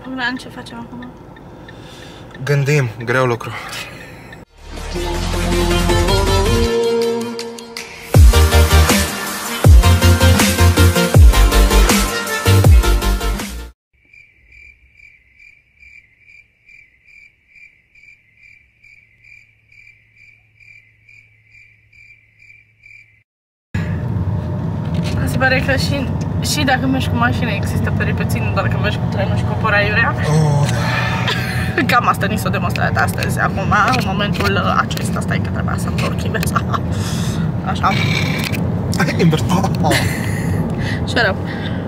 Iulian, ce facem acum? Gândim, greu lucru. Se pare că și dacă mergi cu mașina există peripeții, nu doar că mergi cu trenul și cobori aiurea. Oh, da. Cam asta ni s-a demonstrat astăzi, acum, în momentul acesta, stai că trebuia să întorc invers. Așa. Invers. Shut up.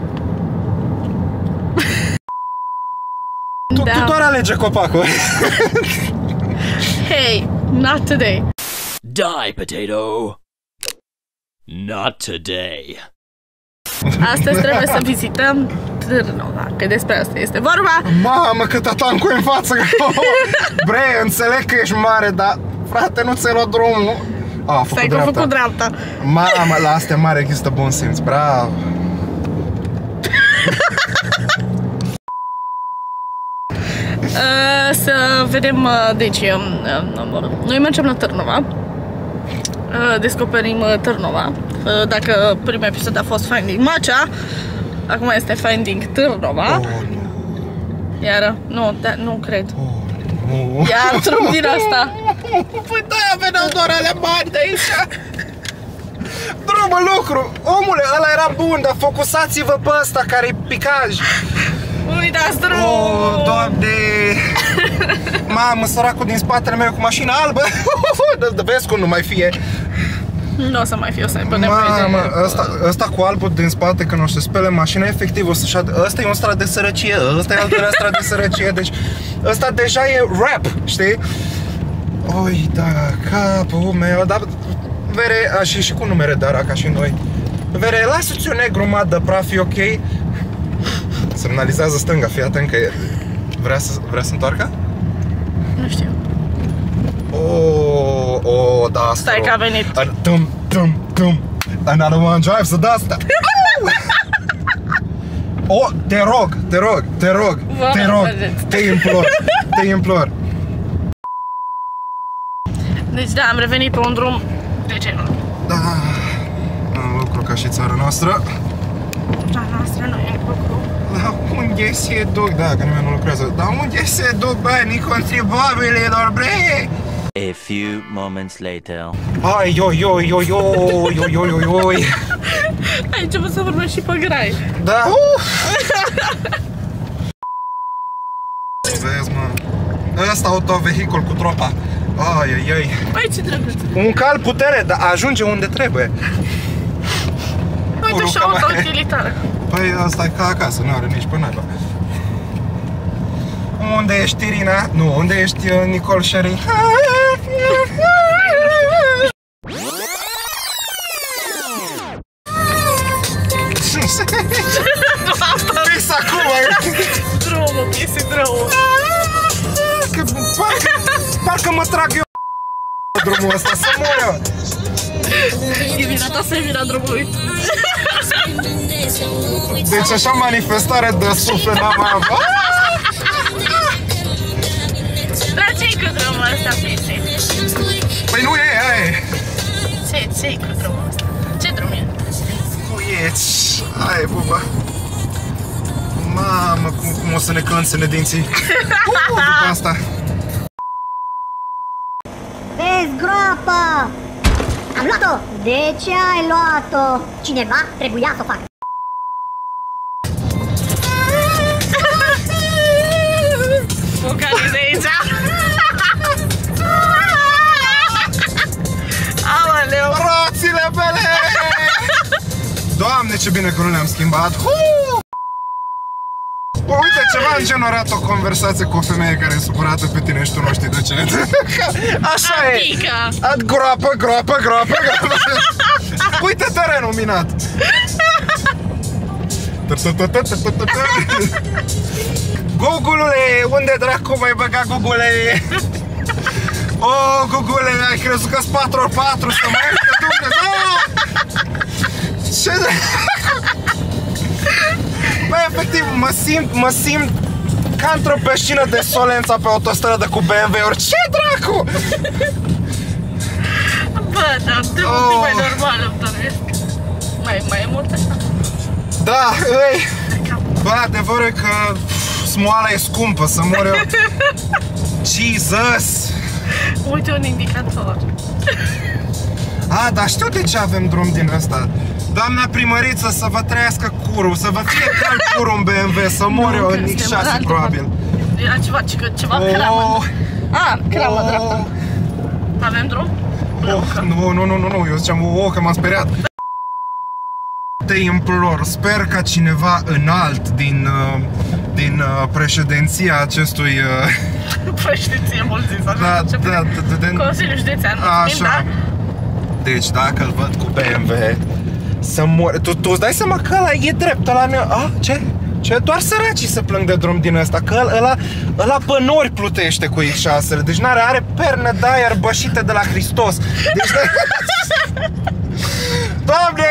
Tu doar alege copacul. Hey, not today. Die, potato. Not today. Astăzi trebuie să vizităm Târnova, că despre asta este vorba. Mamă, cât atancul în față. Bre, înțeleg că ești mare, dar frate, nu ți-ai luat drumul. Stai că a făcut dreapta. Mamă, la astea mari există bun simț, bravo. Să vedem, deci, noi mergem la Târnova. Descoperim Târnova. Dacă primul episod a fost Finding Macea, acum este Finding Târnova. Oh, nu. Iar, nu cred. Oh, nu. Iar trup din asta. Păi de-aia veneau doar alea mari de aici. Drumă, lucru. Omule, ăla era bun, dar focusați-vă pe ăsta care-i picaj. Uitați drumul! Oh, Doamne! Mamă, săracul din spatele meu cu mașina albă. Vezi cum nu mai fie. Nu o să mai fie, o să aibă nevoie de... Mamă, ăsta cu albul din spate când o să spele mașina, efectiv o să-și... Ăsta e un strat de sărăcie, ăsta e al doilea strat de sărăcie, deci ăsta deja e rap, știi? Oi, da, capul meu, dar... Vere, și cu numere de ca și noi. Vere, lasă-ți un negru de praf, e ok? Semnalizează stânga, fii atent că vrea să întoarcă? Nu știu. Oh, da, asta. Stai că a venit. Tum. Another one drives the dust. Oh, te rog. Te implor. Deci da, am revenit pe un drum de genul. Da, un lucru ca și țara noastră. Țara noastră nu e lucru. Dar unde se duc? Da, că nimeni nu lucrează. Dar unde se duc banii contribuabililor, bre? A few moments later. Ai, oi. Ai început să vorbesc și pe grai. Da. Vezi, mă. Ăsta autovehicul cu tropa. Ai. Băi, ce drăguț. Un cal putere, dar ajunge unde trebuie. Uite și auto utilitară. Păi asta e ca acasă, nu are nici pe naiba. Unde ești, Irina? Nu, unde ești, Nicol Sherry? Pis acum! Drumul, pisi drumul. Parcă mă trag eu drumul ăsta, să mor eu! E vina ta să e vina drumului. Deci așa manifestare de suflet n-am mai avut. Dar ce-i cu drumul ăsta, pisi? Păi nu e, aia e. Ce-i cu drumul ăsta? Ce drum e? Uieți, aia e, buba. Mamă, cum o să ne clănțene dinții. După asta. Vezi, groapă! Am luat-o! De ce ai luat-o? Cineva trebuia să o facă. Vocalize aici. Aoleu! Roțile mele! Doamne, ce bine că nu le-am schimbat! Uite, ceva în genul arată o conversație cu o femeie care e supărată pe tine și tu nu știi de ce. Așa e! Groapă! Uite terenul minat! Gugulule, unde dracu mai băga Gugule? Oh, Gugule, ai crezut că-s 4x4 să mai iertă Dumnezeu? Ce dracu? Băi, efectiv, mă simt ca într-o peștină de Solența pe autostradă cu BMW-uri. Ce dracu? Bă, dar de mai normal îmi doresc. Mai e mult așa? Da, îi. Bă, adevărul e că smoala e scumpă, să mor eu. Jesus! Uite un indicator. A, dar știu de ce avem drum din ăsta. Doamna primăriță, să vă trăiască curul, să vă fie cald curul în BMW, să mor eu în X6 probabil. Era ceva cramă. Ah, cramă dreapta. Avem drum? Nu, eu ziceam, că m-am speriat. Te implor, sper ca cineva înalt din președinția acestui... Președinție, mult zis, așa. Da, Consiliul Județean. Așa. Deci dacă îl văd cu BMW, să mor. Tu îți dai seama că ăla e drept, ăla ne... Ce? Ce? Doar săracii se plâng de drum din ăsta, că ăla pe nori plutește cu X6-le. Deci are perne de aer bășite de la Hristos. Deci... Doamne!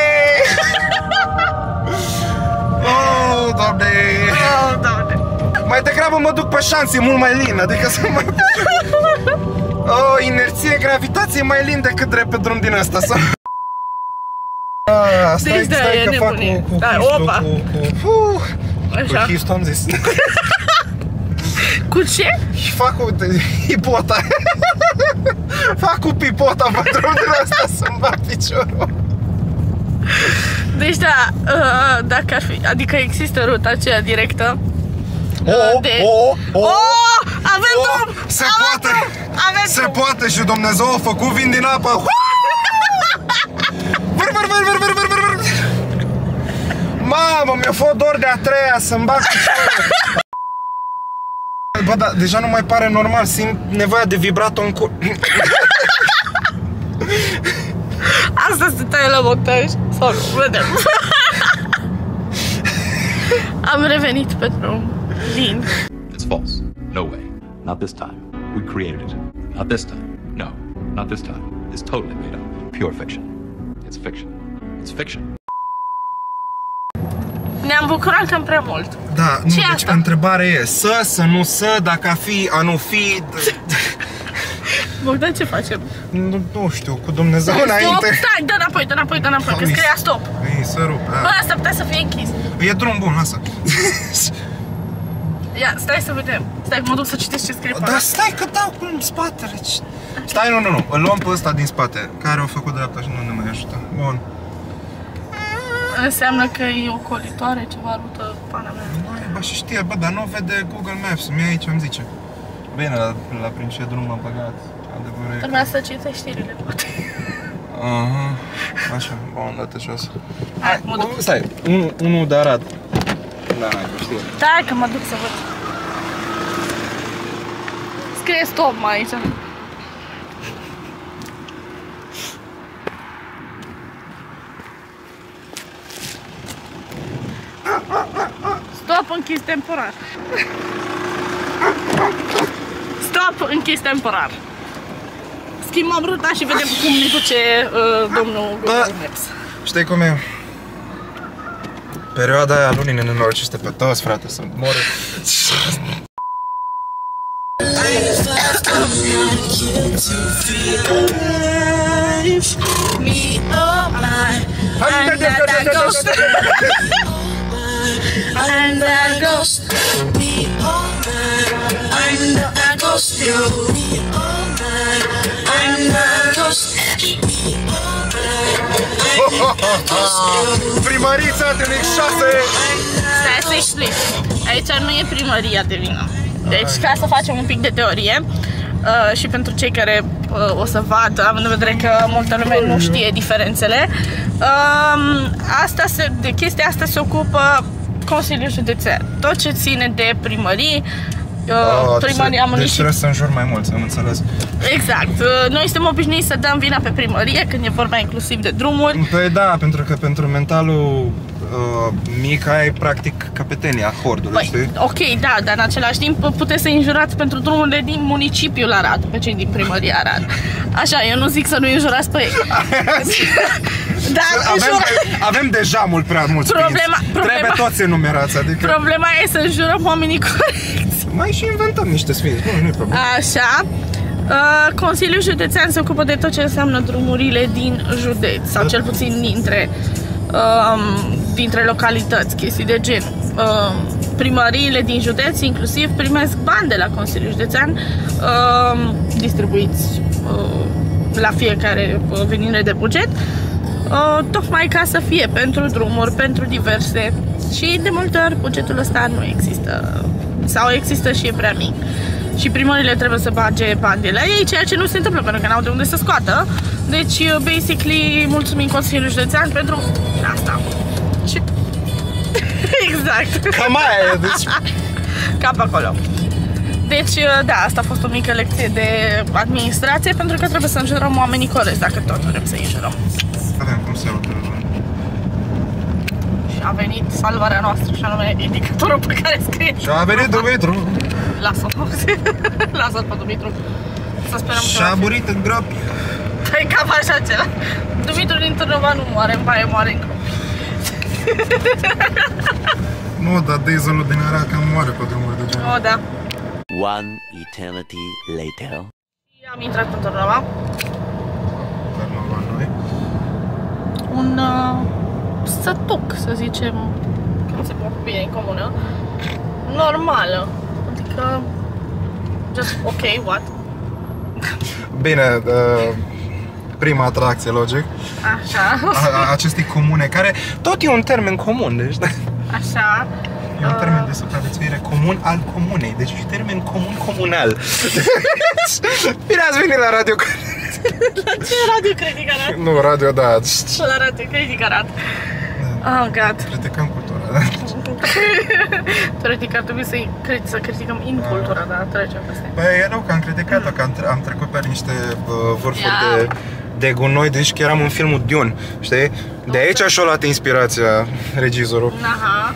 Oh, Doamne! Oh, Doamne! Mai degrabă mă duc pe șanțe, mult mai lin, adică să mă... Oh, inerție, gravitație mai lin decât drept pe drum din ăsta. Stai că fac cu Hist, am zis. Cu ce? Fac cu hipota. Fac cu pipota pe drum din ăsta să-mi bag piciorul. Deci da, dacă ar fi, adică există ruta aceea directă. Avem drum! Se poate! Se poate și Dumnezeu a făcut vin din apă. Mamă, mi-a fost dor de a treia să-mi bag piciorul. Bă, da, deja nu mai pare normal, simt nevoia de vibrato în cur. Asta se taie la montaj. Sau nu, vedem. Am revenit pe drum. Lin. It's false. No way. Not this time. We created it. Not this time. No. Not this time. It's totally made up. Pure fiction. It's fiction. It's fiction. Ne-am bucurat cam prea mult. Da, nu, deci asta? Întrebarea e să nu să, dacă a fi, a nu fi. Bogdan, ce facem? Nu știu, cu Dumnezeu înainte. Stai, dă înapoi, că scria stop. Ei, să rup. Bă, asta putea să fie închis. E drum bun, lasă. Ia, stai să vedem. Stai că mă duc să citesc ce scrie. Dar stai că dau în spatele. Stai, nu, îl luăm pe ăsta din spate, care a făcut dreapta și nu ne mai ajută. Bun. Înseamnă că e ocolitoare, ceva rută, pana mea. Bă, și știe, bă, dar nu vede Google Maps, mie aici îmi zice. Bine, la prin ce drum m-a băgat, adevărul e că... Trebuia să citești știrile, poate. Aha, așa, bun, dă-te jos. Hai, mă duc. Stai, unul de Arad. Da, știu. Stai că mă duc să văd. Scrie stop mai aici. Stop, închis temporar. Stop, închis temporar. Schimbăm ruta și vedem cum ne duce domnul Google Maps. Știi cum e? Perioada aia lunii nenorociste pe toți, frate, să mor. And I ghost me all night. I'm the ghost you me all night. I'm the ghost me all night. Primărița de X6. Stai să explic. Aici nu e primăria de vină. Deci ca să facem un pic de teorie și pentru cei care o să vadă, având în vedere că multă lume nu știe diferențele, de chestia asta se ocupă Consiliul Județean. Tot ce ține de primării, primăria deci trebuie să înjur mai mulți, am înțeles. Exact. Noi suntem obișnuiți să dăm vina pe primărie când e vorba inclusiv de drumuri. Păi da, pentru că pentru mentalul mic ai practic capetenia hordului, știi? Ok, da, dar în același timp puteți să înjurați pentru drumurile din municipiul Arad, pe cei din primăria Arad. Așa, eu nu zic să nu înjurați pe ei. Avem deja mult prea mulți Trebuie toți enumerați, adică... Problema e să jurăm oamenii corecți. Mai și inventăm niște sfinți, nu e problemă. Așa. Consiliul Județean se ocupă de tot ce înseamnă drumurile din județ, sau cel puțin dintre localități, chestii de gen. Primăriile din județ inclusiv primesc bani de la Consiliul Județean distribuiți la fiecare venire de buget, tocmai ca să fie pentru drumuri, pentru diverse, și de multe ori bugetul ăsta nu există sau există și e prea mic și primările trebuie să bage bani de la ei, ceea ce nu se întâmplă pentru că n-au de unde să scoată. Deci basically mulțumim Consiliul Județean pentru asta. Și... exact. Cam aia, deci... Cap acolo. Deci, da, asta a fost o mică lecție de administrație, pentru că trebuie să înjurăm oamenii corecți, dacă tot vrem să înjurăm. Avem cum să Și a venit salvarea noastră, și anume indicatorul pe care scrie. Și a venit Dumitru. Lasă-l, lasă-l pe Dumitru. Să sperăm că... Și-a murit în gropi. Păi cam așa ceva. Dumitru din Târnăva nu moare în baie, moare în gropi. Nu, dar dieselul din Araca moare pe drumuri de genul. O, da. One eternity later. Am intrat în Târnăva. Târnăva noi. Un sătuc, să zicem, când se poate bine în comună. Normală. Adică... just ok, what? Bine, prima atracție, logic. Așa. Acestei comune, care tot e un termen comun, deci... Așa. E un termen de supraviețuire comun al comunei, deci e termen comun comunal. Bine ați venit la Radio La ce Radio Critic Arat? Nu, Radio, da. La Radio Critic Arat. Oh, God. Criticăm cultura, da? Teoretic ar trebui să criticăm incultura, dar trecem peste. Păi nu, că am criticat-o, că am trecut pe niște vârfuri de gunoi, deci că eram în filmul Dune, știi? De aici și-a luat inspirația regizorul. Aha.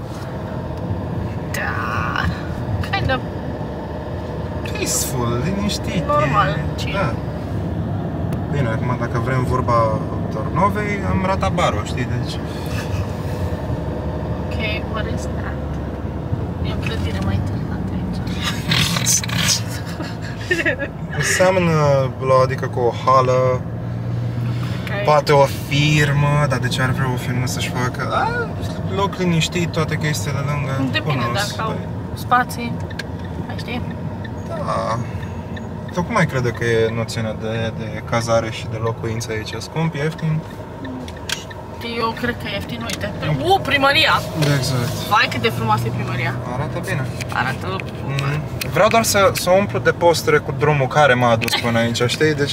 Da. Kind of. Peaceful, liniștit. Normal, chill. Da. Bine, acum dacă vrem vorba Tornovei, am ratat barul, știi? Deci... Ok, what is that? E o clădire mai interesantă aici. Înseamnă, adică cu o hală, poate o firmă, dar de ce ar vrea o firmă să-și facă? Loc liniștit, toate chestiile lângă. Depinde dacă au spații, mai știi? Da. Tu cum ai crede că e noțiunea de cazare și de locuință aici? Scump, ieftin? Eu cred că e ieftin, uite. Primăria! Exact. Vai cât de frumoasă e primăria. Arată bine. Arată... Vreau doar să umplu de postere cu drumul care m-a adus până aici, știi? Deci...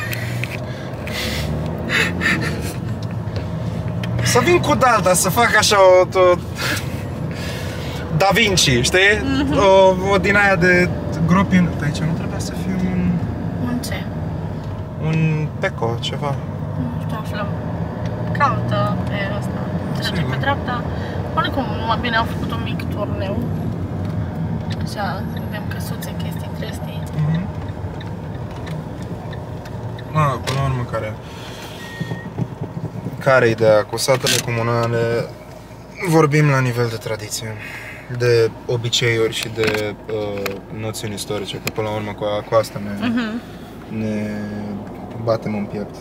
Să vin cu Dalda, să fac așa o Da Vinci, știi? O din aia de gropi. De aici nu trebuia să fie Un ce? un peco, ceva. Nu știu, aflăm. Caută pe ăsta. Trece pe dreapta. Oricum, mai bine am făcut un mic turneu. Așa, vedem căsuțe, chestii, trestii. Până la urmă, care ideea? Cu satele comunale vorbim la nivel de tradiție, de obiceiuri și de noțiuni istorice, că până la urmă cu asta ne batem în piept.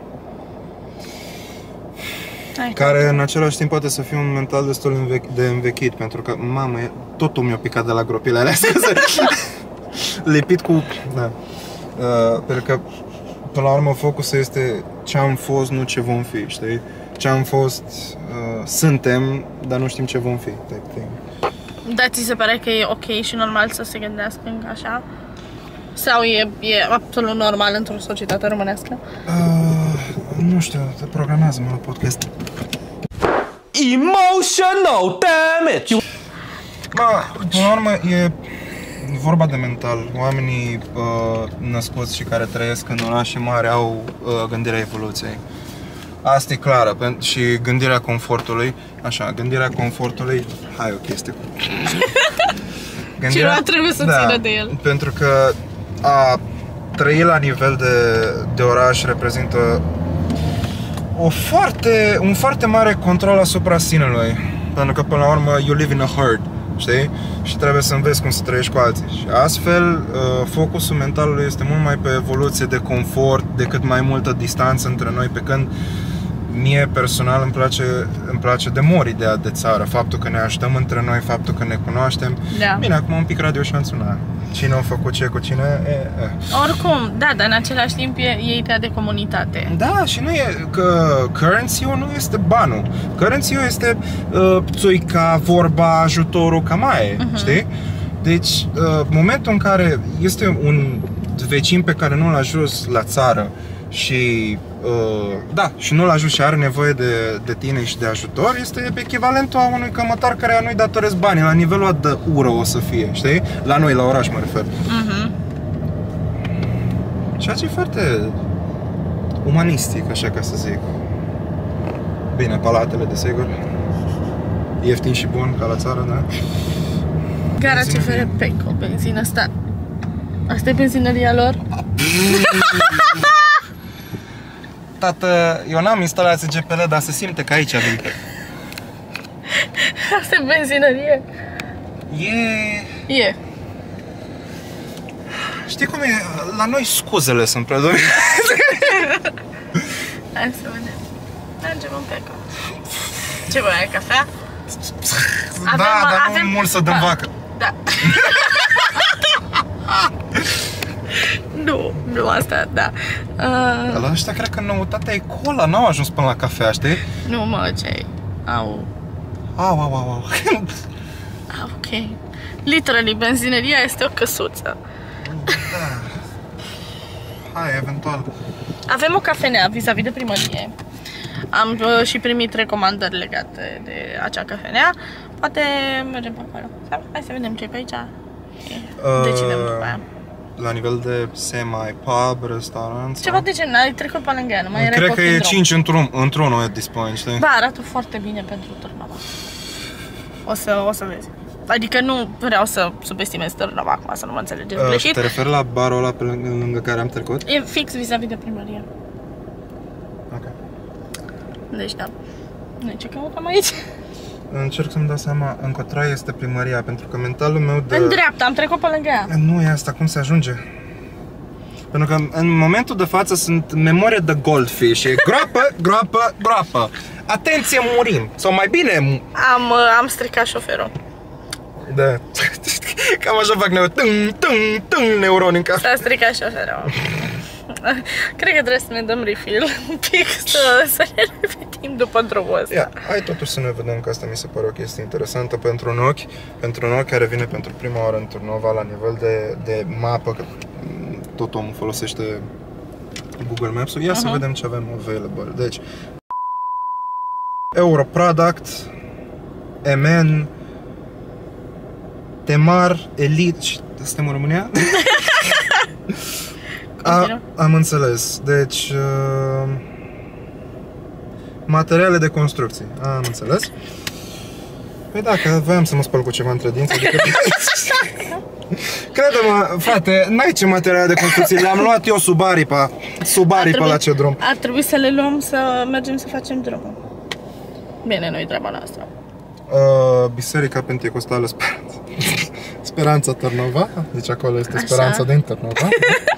Care în același timp poate să fie un mental destul de învechit, pentru că, mamă, totul mi-a picat de la gropile alea, lipit cu... Da. Pentru că, până la urmă, focusul este ce am fost, nu ce vom fi, știi? Ce am fost, suntem, dar nu știm ce vom fi, type thing. Da, ți se pare că e ok și normal să se gândească așa? Sau e absolut normal într-o societate românească? Nu știu, programează-mă la podcast. Emotional damage! Până la urmă, e vorba de mental. Oamenii născuți și care trăiesc în orașe mari au gândirea evoluției. Asta e clară. Și gândirea confortului. Așa, gândirea confortului. Hai o chestie. Cineva trebuie să țină de el. Pentru că a trăi la nivel de oraș reprezintă un foarte mare control asupra sinelui. Pentru că până la urmă you live in a herd, știi? Și trebuie să înveți cum să trăiești cu alții. Și astfel, focusul mentalului este mult mai pe evoluție de confort decât mai multă distanță între noi, pe când mie personal îmi place de mor ideea de țară, faptul că ne ajutăm între noi, faptul că ne cunoaștem. Da. Bine, acum un pic radioșanțuna. Cine a făcut ce cu cine, Oricum, da, dar în același timp e ideea de comunitate. Da, și nu e că currency-ul nu este banul. Currency-ul este țuica, vorba, ajutorul, cam aia, știi? Deci, momentul în care este un vecin pe care nu-l ajuți la țară și și nu-l ajut și are nevoie de tine și de ajutor, este echivalentul a unui cămătar care nu-i datorezi banii, la nivelul de ură o să fie, știi? La noi, la oraș mă refer. Ceea ce e foarte umanistic, așa ca să zic. Bine, palatele, desigur. Ieftin și bun, ca la țară, da? Gara CFR Peco, benzină asta. Asta e benzinăria lor? Tată, eu n-am instalat GPL, dar se simte că aici vin. Asta e benzinărie? E. Știi cum e? La noi scuzele sunt predominante. Hai să vedem. Mergem un Peco. Ce voi, ai cafea? Dar nu mult să dăm vacă. Da. Nu asta, da. La ăștia cred că noutatea e cola, n-au ajuns până la cafea, știi? Nu mă, ce Au. Ok. Literally, benzineria este o căsuță. Da. Hai, eventual. Avem o cafenea vis-a-vis de primărie. Am și primit recomandări legate de acea cafenea. Poate mergem pe acolo. Hai să vedem ce e pe aici. Decidem după aia. La nivel de semi-pub, restaurant? Ceva de genul, ai trecut pe lângă ea, nu mai era cred că e 5 într-unul at this point, știi? Da, arată foarte bine pentru Târnava. O să vezi. Adică nu vreau să subestimez Târnava acum, să nu mă înțelegeți greșit. Te referi la barul ăla pe lângă care am trecut? E fix vis-a-vis de primărie. Ok. Deci da. Noi ce căutăm aici? Încerc să-mi dau seama încotro este primăria, pentru că mentalul meu de... În dreapta, am trecut pe lângă ea. Nu e asta, cum se ajunge? Pentru că în momentul de față sunt memorie de goldfish, e groapă. Atenție, murim! Sau mai bine... Am stricat șoferul. Da. Cam așa fac neuroni în cap. S-a stricat șoferul. Cred că trebuie să ne dăm refill un pic, să ne revenim după drumul ăsta. Hai totuși să ne vedem, că asta mi se pare o chestie interesantă pentru un ochi care vine pentru prima oară în Târnova la nivel de mapă, că tot omul folosește Google Maps-ul. Ia să vedem ce avem available. Deci, Europroduct, MN, Temar, Elite. Suntem în România? Am înțeles. Deci materiale de construcții. Am înțeles. Păi da, că voiam să mă spăl cu ceva între dinți, adică... Crede-mă, frate, n-ai ce materiale de construcții. Le-am luat eu sub aripa la ce drum. Ar trebui să le luăm, să mergem să facem drumul. Bine, nu-i treaba noastră. Biserica Pentecostală Speranța Târnova. Deci acolo este Speranța din Târnova.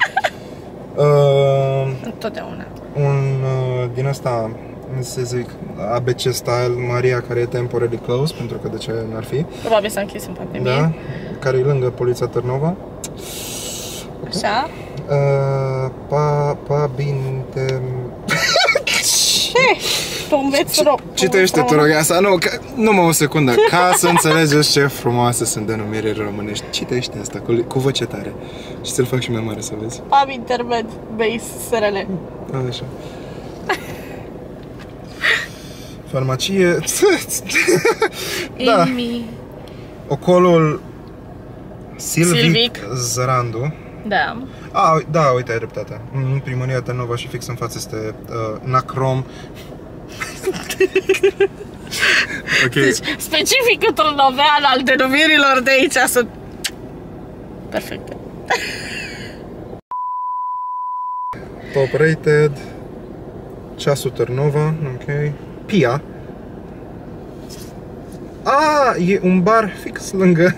Întotdeauna. Din asta, să zic, ABC style, Maria, care e temporary closed, pentru că de ce n-ar fi? Probabil s-a închis în pandemie. Da, care e lângă Poliția Târnova. Așa. Binte... Citește, te rog, asta, nu mă o secundă, ca să înțelegeți ce frumoase sunt denumirile românești. Citește asta cu voce tare și să-l fac și mai mare să vezi. Pub Intermed Base SRL. Așa. Farmacie. Da. Ocolul Silvic Zărandu. Da. Da, uite, ai dreptate. Primăria Târnova și fix în față este Nacrom. Ok. Deci, specificul târnovean al denumirilor de aici sunt perfecte. Top rated. Ceasul Târnova, ok. Pia. E un bar fix lângă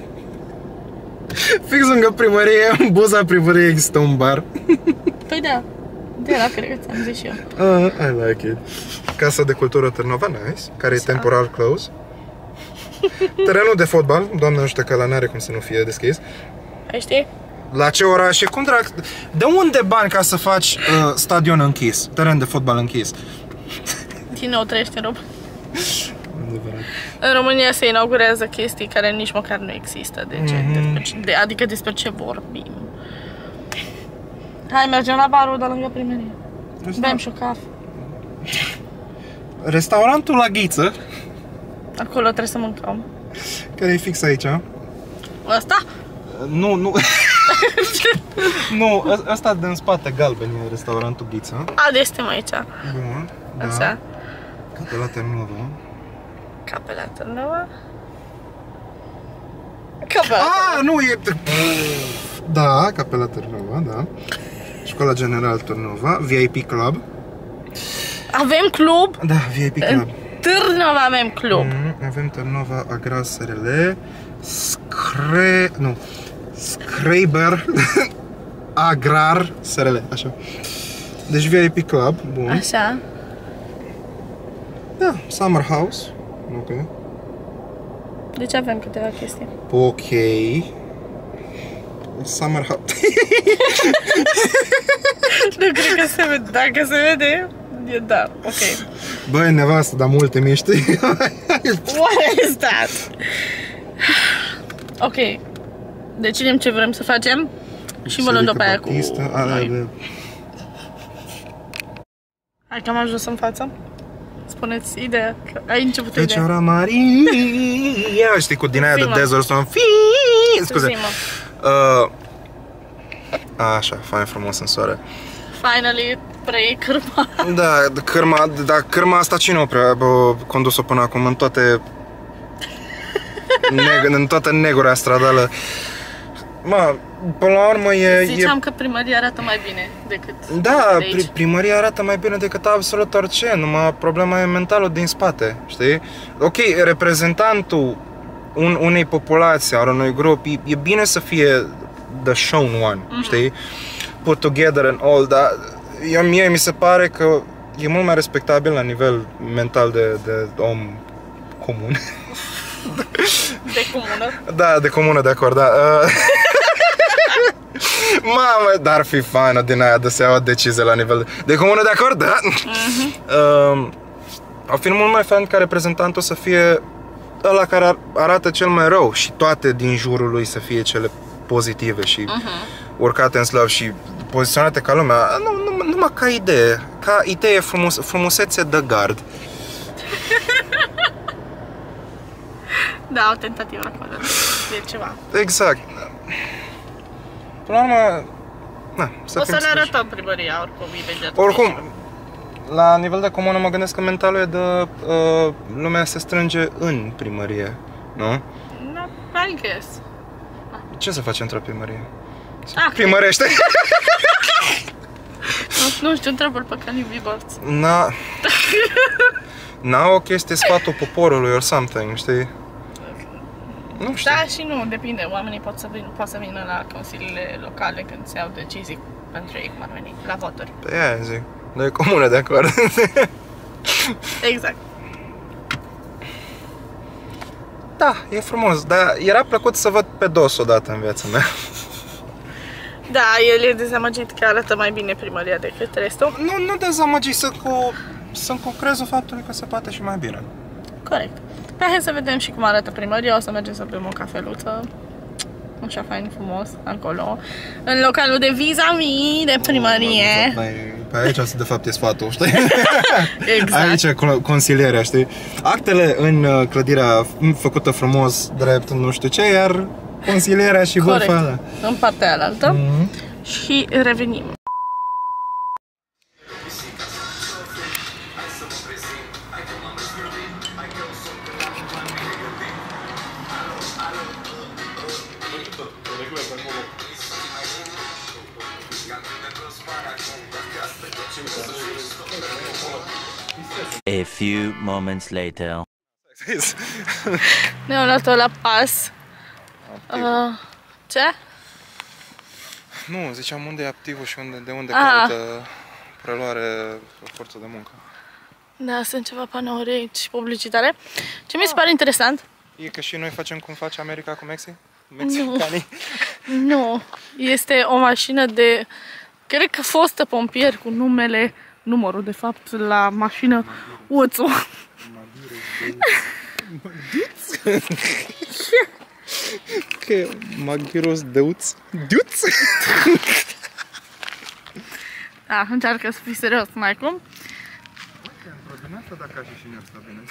primărie, în buza primăriei există un bar. Păi da, de la cred că ți-am zis și eu. I like it. Casa de Cultură Târnova, nice, care e temporar close. Terenul de fotbal, doamne nu știu că ăla n-are cum să nu fie deschis. Știi? La ce oraș și cum drag... De unde bani ca să faci stadion închis, teren de fotbal închis? Din nou trăiești în România. În România se inaugurează chestii care nici măcar nu există. Adică despre ce vorbim. Hai, mergem la barul de lângă primărie. Bem și o cafă. Restaurantul La Ghiță, Acolo trebuie să mâncăm. care e fix aici. Ăsta? Nu. Nu, ăsta de în spate galben e restaurantul Ghiță. Deci suntem aici. Bun, da. Așa. Capela Târnova. Capela Târnova? Capela Nu, e... Da, Capela Târnova, da. Școala General Târnova, VIP Club. Avem club? Da, VIP Club. Târnova avem club. Avem Târnova Agrar SRL, Schreiber Agrar SRL, așa. Deci VIP Club, bun. Așa. Da, Summer House. Ok. Deci avem câteva chestii. Ok. Summer House. Nu cred că se vede. Dacă se vede, da, ok. Băi, nevastă, dar multe miști. What is that? Ok. Decidem ce vrem să facem și vă luăm după aia cu noi. Hai că am ajuns în față. Spuneți ideea, că ai început ideea. Fecioara Maria, știi, cu din aia de Desert Storm. Scuze. Așa, fain frumos în soare. Finally, prei cârma. Da, cârma asta cine a condus-o până acum în toate... în toată negura stradală. Până la urmă e... Ziceam că primăria arată mai bine decât Da, primăria arată mai bine decât absolut orice, numai problema e mentalul din spate, știi? Ok, reprezentantul unei populații, al unui grup, e bine să fie the shown one, știi? Put together and all, dar mie mi se pare că e mult mai respectabil la nivel mental de om comun. De comună? Da, de comună, de acord, da. Mamă, dar ar fi faină din aia de se ia o decizie la nivel de comună, de acord, da? Ar fi mult mai fain ca reprezentantul să fie ăla care arată cel mai rău și toate din jurul lui să fie cele pozitive și urcate în slav și poziționate ca lumea. Numai ca idee. Ca idee frumusețe de gard. Da, o tentativă acolo de ceva. Exact. Până la urmă, o să le arătăm primăria oricum imediat. Oricum, la nivel de comună mă gândesc că mentalul e de lumea se strânge în primărie, nu? I guess. Ce să face într-o primărie? Primărește! Nu știu, întreabă-l pe Cani Viborț. N-a o chestie sfatul poporului or something, știi? Nu știu. Da și nu, depinde. Oamenii pot să vină la consiliile locale când se iau decizii pentru ei, cum ar veni, la voturi. Pe aia zic. Noi comune de acord. Exact. Da, e frumos, dar era plăcut să văd pe dos odată în viața mea. Da, el e dezamăgit că arată mai bine primăria decât restul. Nu dezamăgit, sunt cu crezul faptului că se poate și mai bine. Corect. Hai să vedem și cum arată primăria, o să mergem să bem o cafeluță. Așa fain frumos, acolo. În localul de vis-a-vis de primărie. Pe aici, de fapt, e sfatul, știi? Exact. Aici e consilierea, știi? Actele în clădirea făcută frumos, drept, nu știu ce, iar consilierea și vârfa. În partea alaltă. Și revenim. A few moments later. Ne-am luat-o la pas. Ce? Nu, ziceam unde e activul și de unde caută preluare forță de muncă. Da, sunt ceva panouri aici publicitare. Ce mi se pare interesant? E că și noi facem cum face America cu mexicanii? Nu, este o mașină de, cred că fostă pompier cu numărul de fapt la mașină, Uțu. Că Maghiros Deutz? Deutz? Da, încearcă să fii serios mai acum. Din asta dacă aș și ne-ar sta bine.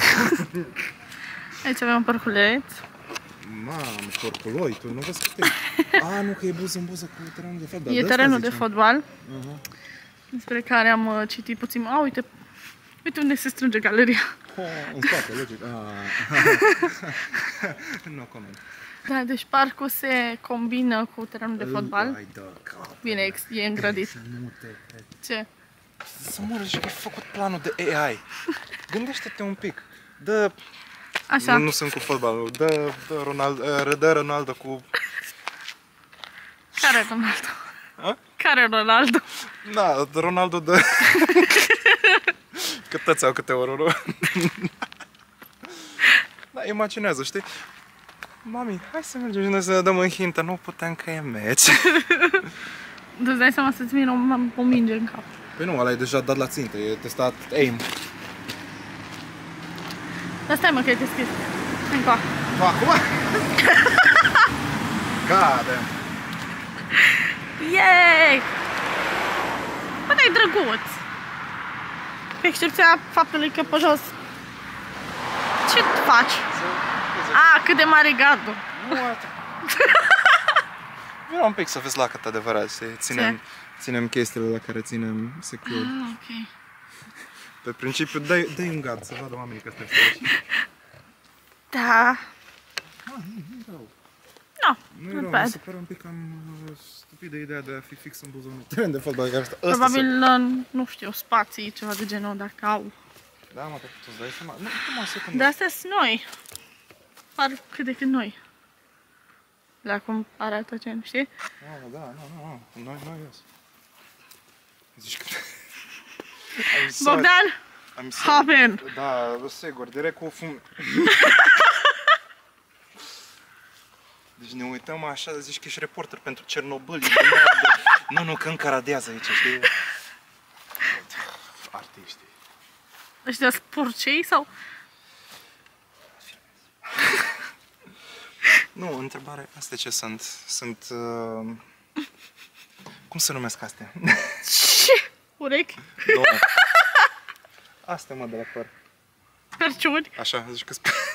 Aici avem un parculeț. Mamă, porculoi, tu nu vezi câte... Nu, că e buză în buză cu terenul de fotbal. E terenul de fotbal, despre care am citit puțin. Uite unde se strânge galeria. În spate, logic. No comment. Da, deci parcul se combină cu terenul de fotbal. Bine, e îngrădit. Ce? Să moră și că ai făcut planul de AI. Gândește-te un pic. Așa. Nu sunt cu fotbalul. Dă Ronaldo cu... Care Ronaldo? Care Ronaldo? Da, Ronaldo dă... Că toți au câte ori. Da, imaginează, știi? Mami, hai să mergem și noi să ne dăm în hintă. Nu putem că e meci. Îți dai seama să-ți vină o minge în cap. Păi nu, ăla e deja dat la țintă, e testat aim. Dar stai mă că e deschis. Încoa. Acum? Cade! Yay! Bă, e drăguț! Cu excepția faptului că pe jos... Ce faci? Cât de mare e gardul! Vreau un pic să vezi lacăt adevărat, știi? Ținem chestiile la care ținem secure. Ok. Pe principiu, dă-i un gard, să vadă oamenii că stai aici. Da. Nu e rău, mi se pare un pic cam stupidă ideea de a fi fix în buzul unui teren de fotbal care asta. Probabil, nu știu, spații, ceva de genul, dacă au. Da, mă, tu îți dai seama? Nu, cum o secundă. Dar astea sunt noi. Par cât de cât noi. La cum arată gen, știi? Da, nu. Noi ies. Zici că... Bogdan! Hop in! Da, sigur, direct cu fum... Deci ne uităm așa, zici că ești reporter pentru Cernobâl. Nu, că încă radează aici, știi? Artiști. Ăștia sunt porcei sau? Nu, întrebare, astea ce sunt? Sunt... cum se numesc astea? Ce? Urechi? Nu. Astea, mă, de la păr. Perciuni? Așa, zici că...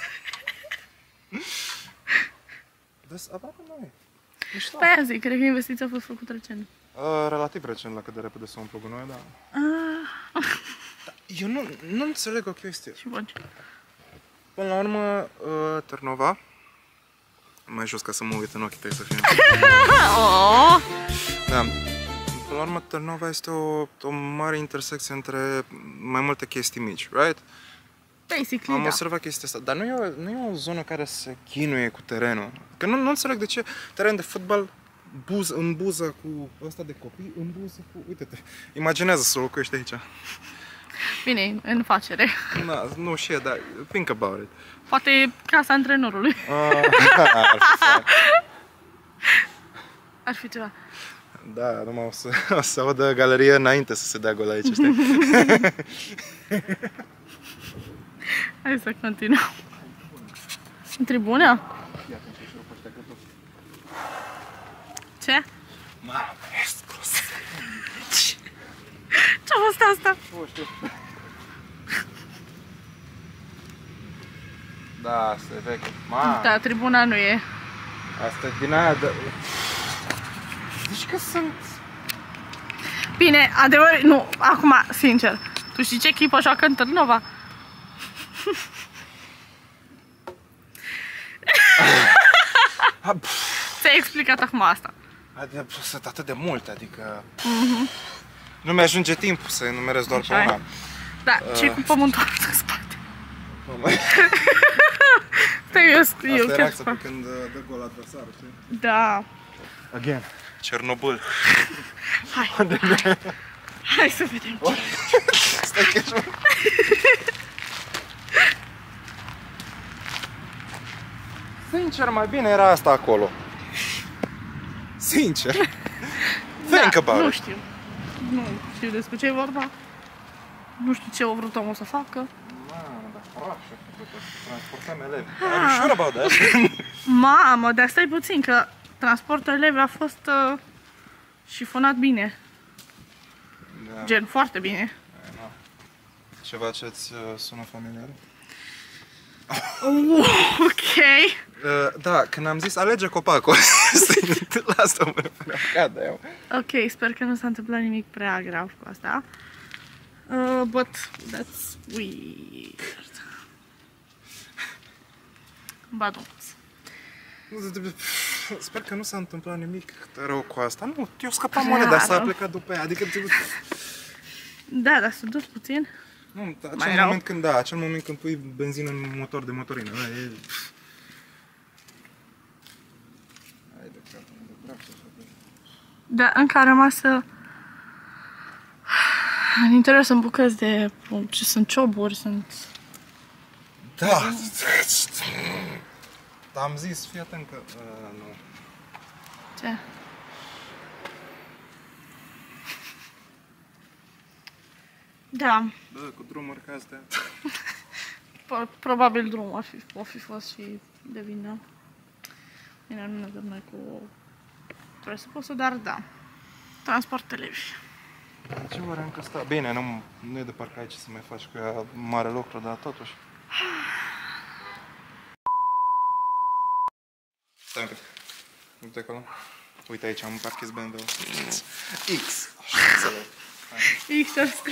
Dar aproape noi. Mișto. Pe aia zic, cred că investiția a fost făcută recent. Relativ recent, la cât de repede se umplu gunoi, da. Eu nu înțeleg o chestie. Și bun. Până la urmă, Târnova, mai jos ca să mă uit în ochii tăi să fie. Da. Până la urmă, Târnova este o mare intersecție între mai multe chestii mici, right? Basically, Am da. observat chestia asta, dar nu e o zonă care se chinuie cu terenul. Că nu înțeleg de ce teren de fotbal în buză cu ăsta de copii, în buză cu... Uite-te, imaginează să locuiești aici. Bine, în facere. Na, nu și e, dar think about it. Poate e casa antrenorului. Ar fi ceva. Da, numai o să audă galerie înainte să se dea gol aici, știi? Hai să continuăm. În tribună? Ce? Mamă, exclus! Ce-a fost asta? Nu știu. Da, asta e veche. Mamă! Da, tribuna nu e. Asta e din aia de... Zici că sunt... Bine, adevăr, nu, acum, sincer. Tu știi ce echipă joacă în Târnova? Ți-ai explicat acum asta. Sunt atât de multe, adică... Nu mi-ajunge timpul să enumerez doar pe una. Da, ce cu pământul în spate. Stai, eu asta e reacția pe când dă gol adversarul, știi? Da. Again. Cernobâl. Hai să vedem ce. Stai că ești... Sincer, mai bine era asta acolo. Sincer. Think about it. Nu știu. Nu știu despre ce e vorba. Nu știu ce au vrut omul să facă. Transportăm elevi. Are you sure about that? Mamă, dar stai puțin că transportul elevi a fost șifonat bine. Da. Gen, foarte bine. Ceva ce-ți sună familiar? Ok. Da, când am zis alege copacul, lasă-mă până cadă eu. Ok, sper că nu s-a întâmplat nimic prea grav cu asta. But that's weird. Badunț. Sper că nu s-a întâmplat nimic rău cu asta. Nu, eu scăpam moneda, s-a plecat după ea. Adică... Da, dar s-a dus puțin. Nu, acel moment când pui benzină în motor de motorină. E... Da, încă a rămas în interior sunt bucăți de... ce sunt cioburi, sunt... Da! Am zis, fii atent că... nu. Ce? Da. Bă, cu drumuri ca astea. Probabil drumul o fi fost și de vină. Bine, nu ne dăm noi cu presupusul, dar da. Transport elevi. Ce ori încă sta? Bine, nu e de parcă ai ce să mai faci cu ea mare lucru, dar totuși. Stai un pic. Uite acolo. Uite aici, am parchez BMW-ul. X. X.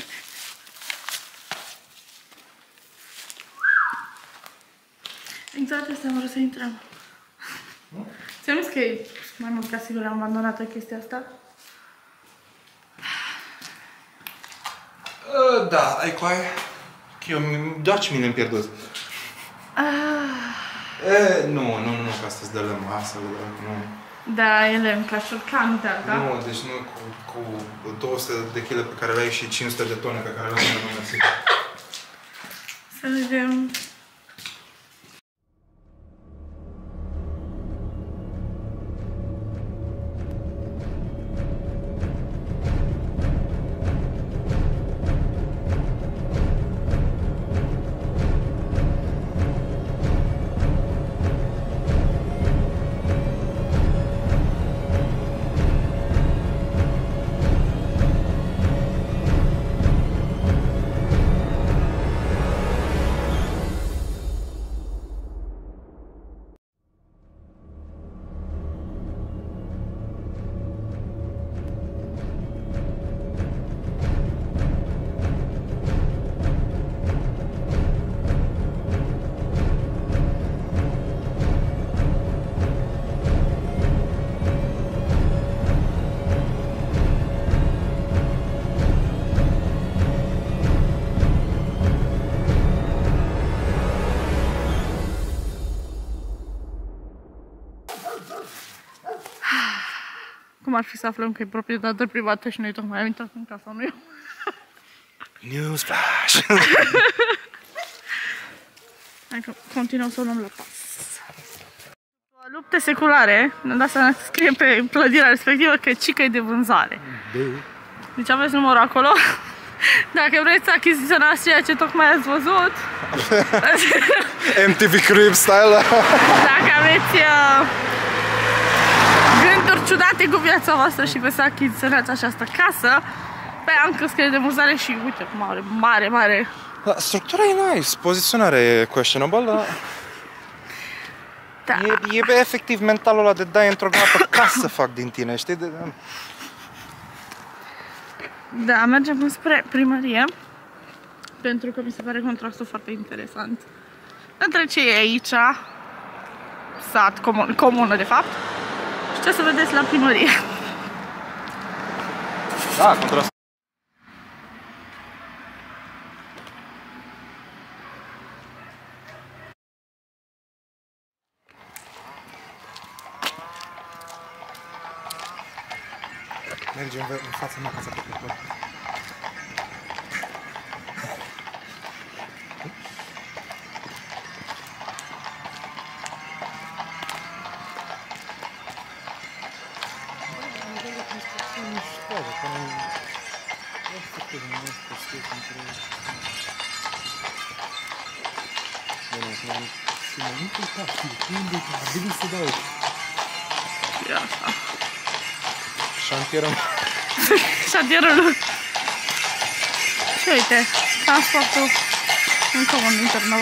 Exact asta am vrut să intrăm. Ți-am zis că e mai mult ca sigur am abandonat chestia asta? Da, ai coaie? Eu doar ce mine îmi pierdut. Nu, că asta-ți dă lămasă, nu. Da, ele în ca șurcan, da? Nu, deci nu cu 200 de kg pe care le ai și 500 de tone pe care le ai în mână. Să vedem. Cum ar fi să aflăm că e proprietate privată și noi tocmai am intrat în casa unui om? Newsflash! Hai că continuăm să o luăm la pas. Lupte seculare, ne-am dat seama că scrie pe clădirea respectivă că cică e de vânzare. Deci aveți numărul acolo. Dacă vreți să achiziționați ceea ce tocmai ați văzut. MTV Crib style. Dacă aveți gânduri ciudate cu viața voastră și vreți să achiziționați această casă, pe am că scrie de vânzare și uite cum are mare. Da, structura e nice, poziționarea e questionable, dar... Da. E efectiv mentalul ăla de dai într-o groapă ca să fac din tine, știi? Da, mergem spre primărie, pentru că mi se pare contrastul foarte interesant între ce e aici, sat, comună de fapt, și ce să vedeți la primărie. Da, contrastul. Mergem în fața mea ca să te plăcut. Șantierul. Șantierul. Și uite, transportul în comun din Târnova.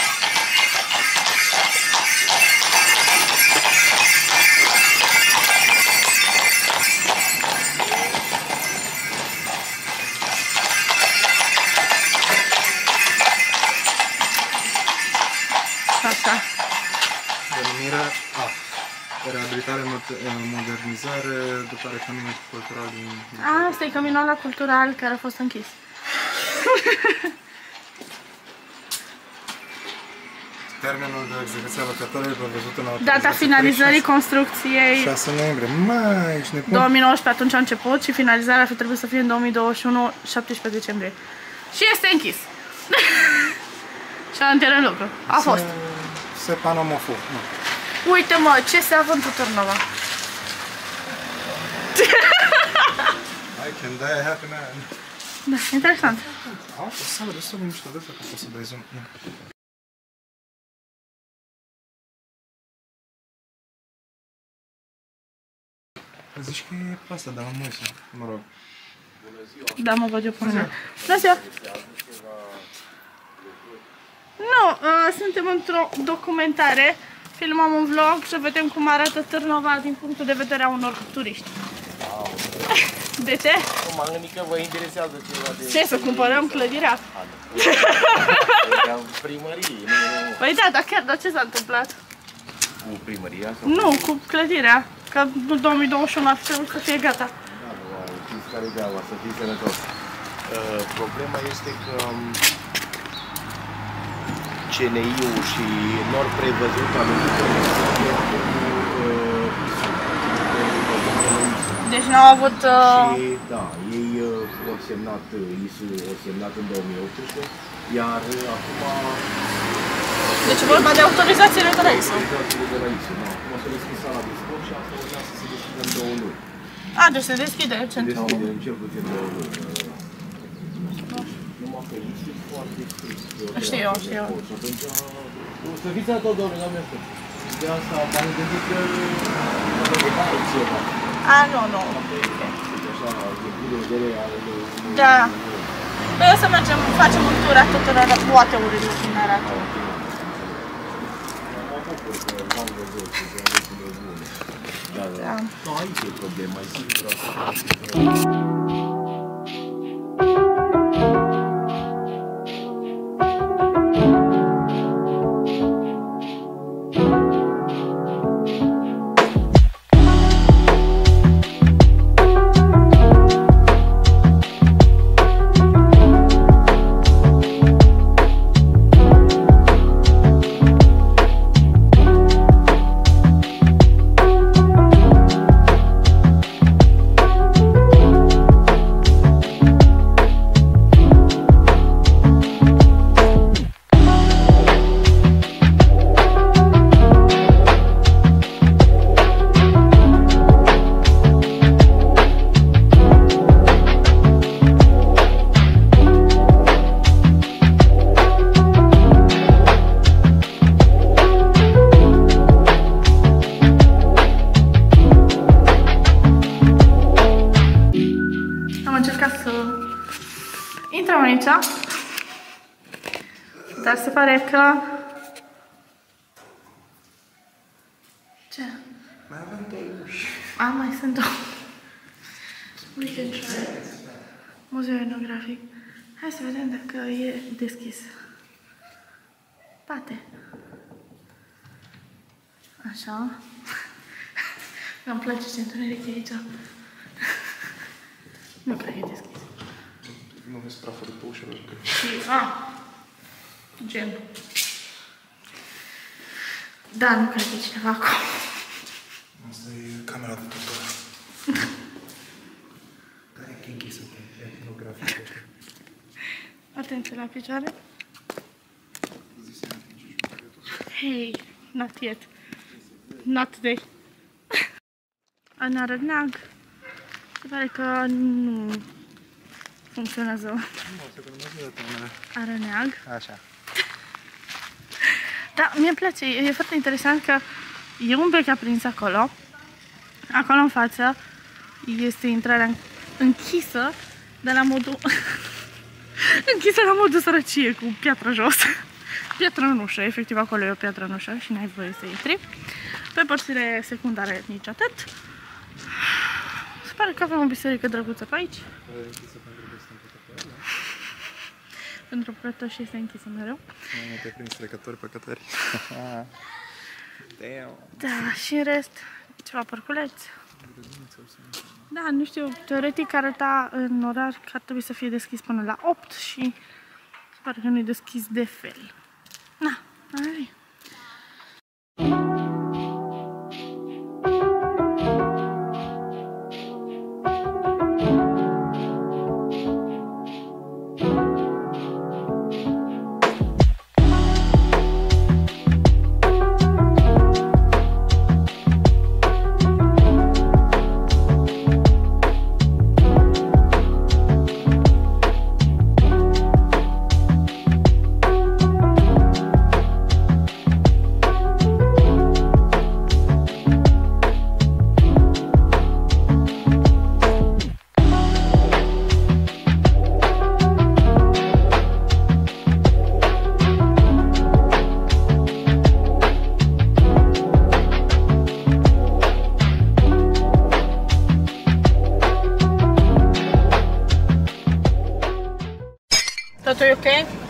Așa. Denumirea reabilitare, modernizare, după care caminul cultural din... Asta e caminul ăla cultural care a fost închis. Termenul de execuție a locatorilor prevăzut în Data finalizării construcției 6 noiembrie. Mai, ești nebun? 2019 atunci a început și finalizarea ar fi trebuit să fie în 2021, 17 decembrie. Și este închis. Șantier în lucru. A fost. Se panomofu. Uite mă, ce se avântul Târnova. I can die a happy man. Da, interesant. Au o sală destul de mișto de asta ca să dai zoom. Zici că e pe asta, dar la Moise, mă rog. Da, mă văd eu pe mine. Bună ziua! Nu, suntem într-o documentare. Filmăm un vlog să vedem cum arată Târnova din punctul de vedere a unor turiști. De ce? M-am gândit că vă interesează ceva de... Ce, să cumpărăm clădirea? Primărie, Păi da, dar chiar, dar ce s-a întâmplat? cu primăria sau... Nu, cu clădirea. Că în 2021 ar trebui să fie gata. Da, știți care e deaua, să fii sănătos. Problema este că CNI-ul și n-au prevăzut anumite Deci n-au avut... Și, da, ei au semnat, ISU au semnat în 2018, iar acum... Deci vorba de autorizațiile de la ISU. Autorizațiile de la ISU, da. Acum s-a deschis sala de sport și asta urmează să se deschidă în 2 luni. A, deci se deschide Se centrul. deschide în cel puțin 2 luni. Numai că este foarte strict. Știu eu, știu eu. Și atunci... Să fiți tot, doamne, doamne, asta. De asta m-am gândit că... Are ceva. A, nu, nu. Așa, din punct de vedere al... Da. Păi o să mergem, facem un tur a tuturor poate-urilor din Arad. Da. Nu, aici e problema, e singura. Intrăm aici, dar se pare că... Ce? Mai avem 2 uși. A, mai sunt 2. We can try. Muzeu etnografic. Hai să vedem dacă e deschis. Poate. Așa. Îmi place ce întuneric aici. Nu cred că e deschis. Nu vezi praful de pe ușă, că... Gen. Da, nu cred că e cineva acolo. Asta e camera de tuturor. Atenție la picioare. Hey, not yet. Not today. În Arăneag se pare că nu funcționează Arăneag. Așa. Da, mie place, e foarte interesant că e un bec aprins acolo. Acolo în față este intrarea închisă de la modul închisă la modul sărăcie, cu piatră jos. Piatră în ușă, efectiv acolo e o piatră în ușă și n-ai voie să intri. Pe părțile secundare nici atât. Se pare că avem o biserică drăguță pe aici. Pentru păcătoși este închisă mereu. Nu te prinzi trecători păcătări. Da, și în rest, ceva părculeți. Da, nu știu, teoretic arăta în orar că ar trebui să fie deschis până la 8 și se pare că nu e deschis de fel. Na, hai. Totul e ok?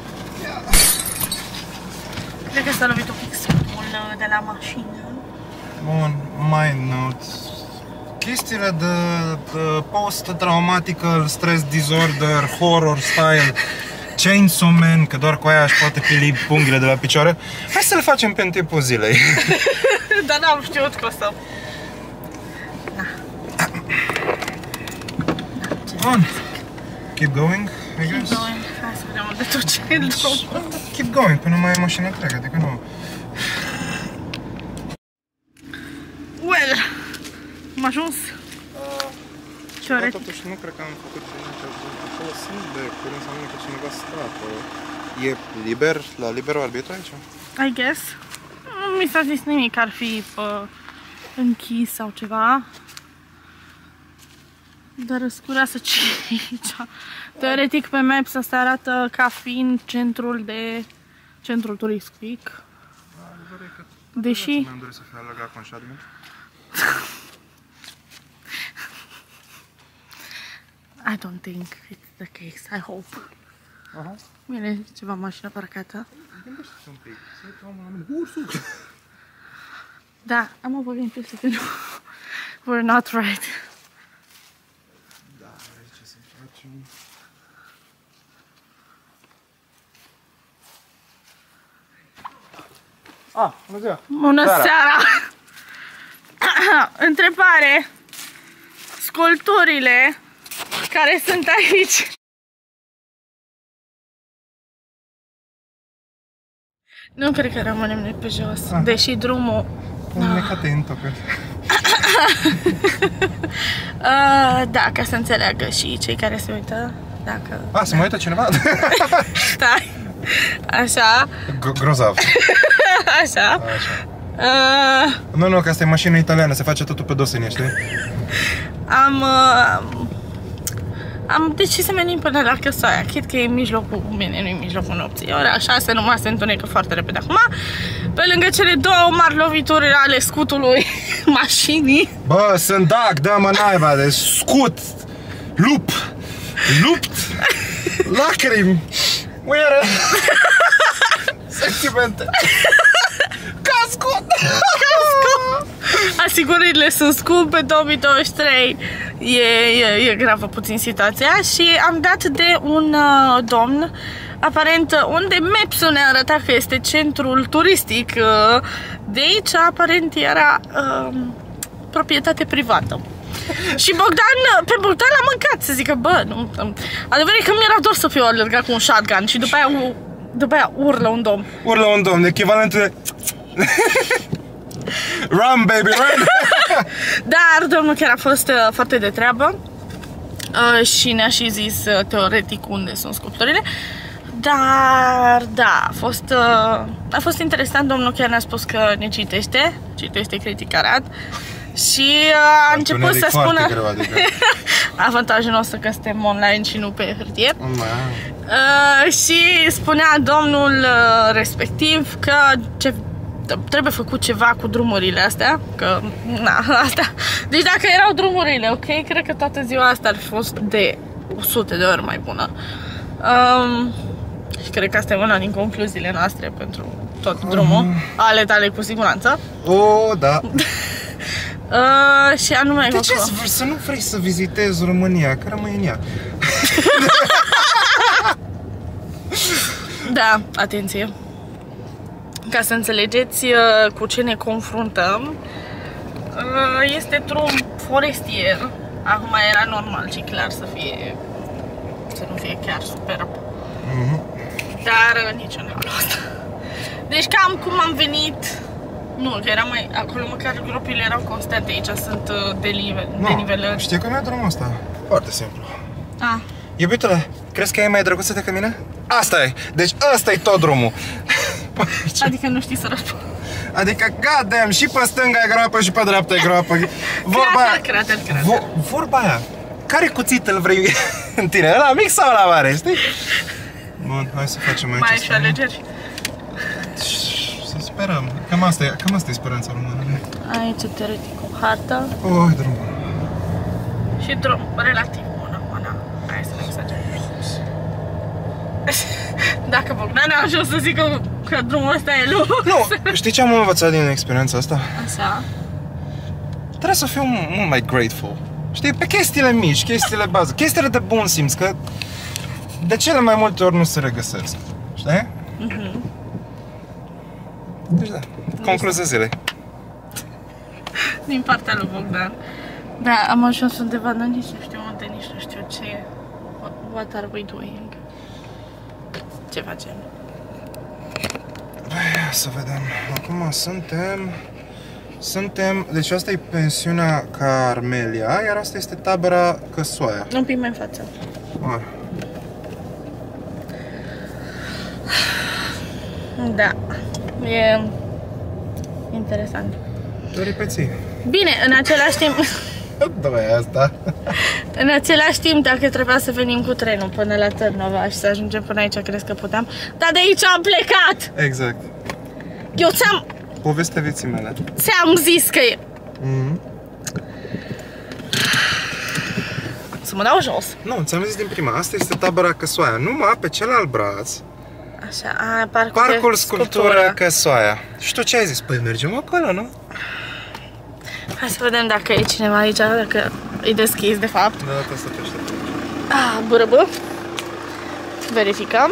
Cred că s-a lovit un pic sâmbul de la mașină. Bun, mind note. Chestiile de post-traumatical stress disorder, horror style, Chainsaw Man, că doar cu aia își poate pili punghiile de la picioare. Hai să le facem pe în timpul zilei. Dar n-am știut că o să... Bun. Keep going, I guess. Keep going. Hai să vedem unde duce. Keep going, până mai e mașina întreagă, adică nu... Well, am ajuns. Teoretic. Totuși nu cred că am făcut nimic. Acolo sunt becuri, înseamnă că cineva stă acolo. E liber, la liberul arbitru aici? I guess. Nu mi s-a zis nimic că ar fi închis sau ceva. Dar sunt curioasă ce e aici. Teoretic pe Maps asta arată ca fiind centrul turistic. Deși... Mi-am dorit să fie alăgat cu un șadmin. I don't think it's the case, I hope. Bine, ceva mașină parcată. Gândește-te un pic, să uite omul la mine. Ursul! Da, am o păgăință că nu. We're not right. Da, aici ce să facem? Bună ziua! Bună seara! Întrebare. Sculpturile care sunt aici. Nu cred că rămânem noi pe jos, deși drumul... Necate întocuri. Da, ca să înțeleagă și cei care se uită. Dacă... Se mai uită cineva? Stai. Așa. Grozav. Așa. Nu, că asta e mașină italiană, se face totul pe dosenie, știi? Am decis să venim până la Căsoaia. Chit că e în mijlocul, bine, nu e în mijlocul nopții. E ora 6, numai se întunecă foarte repede acum. Pe lângă cele două mari lovituri ale scutului mașinii. Bă, sunt dac, dă-mă naiba de scut, lupt, lacrimi, muiere, sentimente. Cascut! Asigurările sunt scumpe, 2023 e gravă puțin situația și am dat de un domn, aparent unde Maps-ul ne arăta că este centrul turistic, de aici aparent era proprietate privată. Și pe Bogdan l-am mâncat, să zică, bă, nu... Adevărul e că mi-era dor să fiu alergat cu un shotgun și după aia urlă un domn. Urlă un domn, echivalentul de... Run, baby, run! Dar domnul chiar a fost foarte de treabă și ne-a și zis teoretic unde sunt sculpturile. Dar, da, a fost interesant, domnul chiar ne-a spus că ne citește critic Arad. Și a început să spună greu, adică. avantajul nostru că suntem online și nu pe hârtie. Și spunea domnul respectiv că trebuie făcut ceva cu drumurile astea, că, na, asta. Deci dacă erau drumurile, ok, cred că toată ziua asta ar fi fost de 100 de ori mai bună. Și cred că asta e una din concluziile noastre pentru tot drumul, ale tale cu siguranță. Da. Și anume, de ce să nu vrei să vizitezi România, că rămâi în ea? Da, atenție. Ca să înțelegeți cu ce ne confruntăm, este drum forestier. Acum era normal și clar să nu fie chiar superb. Dar nici în halul ăsta. Deci cam cum am venit. Nu, că era mai... Acolo măcar gropile erau constante, aici sunt denivelări. Știi cum e drumul ăsta? Foarte simplu. Iubitule, crezi că e mai drăguță decât mine? Asta e! Deci ăsta e tot drumul! Adică nu știi să răspund. Adică, goddamn, și pe stânga e groapă și pe dreapta e groapă. Vorba aia. Care cuțit îl vrei în tine? Ăla mic sau ăla mare, știi? Bun, hai să facem aici. Mai ai și alegeri? Să sperăm. Cam asta e speranța română. Aici teoretic o hartă. Drumul. Și drum relativ bună. Hai să ne exagerăm. Dacă Bogdan a ajuns să zică că drumul ăsta e lung. Nu, știi ce am învățat din experiența asta? Așa. Trebuie să fiu mult mai grateful. Știi, pe chestiile mici, chestiile bază, chestiile de bun simț, că de cele mai multe ori nu se regăsesc. Știi? Deci da, concluzia zilei. Din partea lui Bogdan. Da, am ajuns undeva, dar nici nu știu unde, nici nu știu ce. What are we doing? Ce facem? Să vedem. Acum suntem... Deci asta e pensiunea Carmelia, iar asta este tabăra Căsoaia. Un pic mai în față. Da. E interesant. Repeți. Bine, în același timp... asta. În același timp, dacă trebuia să venim cu trenul până la Târnova și să ajungem până aici, crezi că puteam? Dar de aici am plecat! Exact. Eu ți-am... Povestea vieții mele. Ți-am zis că e... Să mă dau jos. Nu, ți-am zis din prima. Asta este tabăra Căsoaia. Numai pe celălalt braț. Așa, Parcul Sculptură Căsoaia. Și tu ce ai zis? Păi mergem acolo, nu? Hai să vedem dacă e cineva aici, dacă e deschis de fapt. Da, asta te aștept. Bărăbă. Verificăm.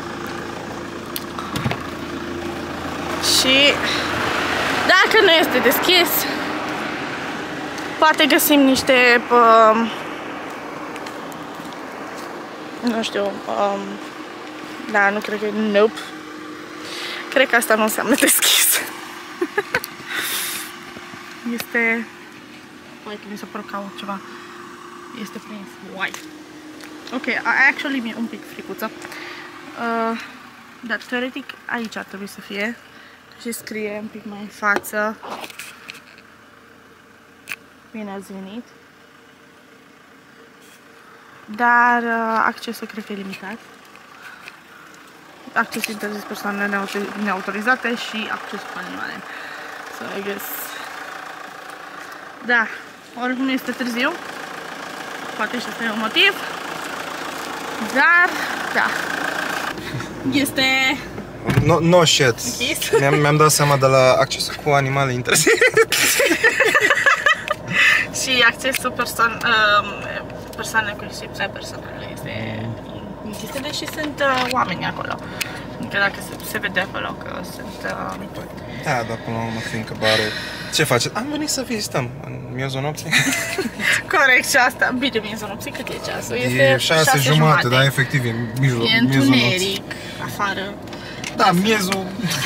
Și dacă nu este deschis, poate găsim niște nu știu, da, nu cred că e, nope. Cred că asta nu înseamnă deschis. Este... Uite, mi s-a părut ca ceva. Este prins. White. Ok, actually mi-e un pic fricuță. Dar teoretic aici ar trebui să fie. Și scrie un pic mai în față. Bine ați venit. Dar accesul cred că e limitat. Accesul interzis persoanele neautorizate și accesul cu animale. So, I guess... Da, oricum este târziu. Poate și asta e un motiv. Dar, da. Este... No shit. Mi-am dat seama de la accesul cu animale interzis. Și accesul persoane cu lipsa personală este închis, deși sunt oameni acolo. Că dacă se vede acolo că sunt... Da, dar până la urmă, fiindcă barul... Ce faceți? Am venit să vizităm în miezul nopții. Corect, și asta. Bine, miezul nopții, cât e ceasul? E 6:30, da, efectiv, e miezul nopții. întuneric afară. Da, miezul...